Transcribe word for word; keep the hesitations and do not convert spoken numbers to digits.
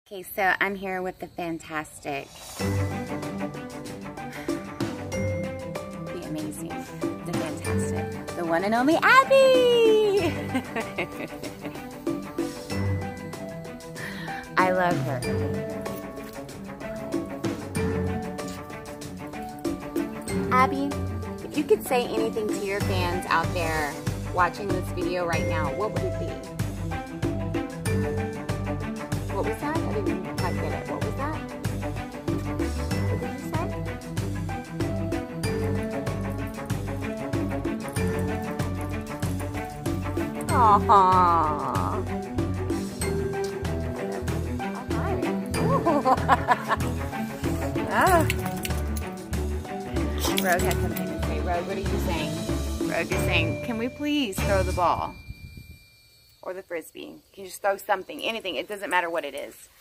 Okay, so I'm here with the fantastic, the amazing, the fantastic, the one and only Abby! I love her. Abby, if you could say anything to your fans out there watching this video right now, what would it be? What was that? I didn't quite get it. What was that? What did you say? Aww. Oh. Rogue had something to say. Rogue, what are you saying? Rogue is saying, can we please throw the ball? Or the frisbee. Can you just throw something, anything? It doesn't matter what it is.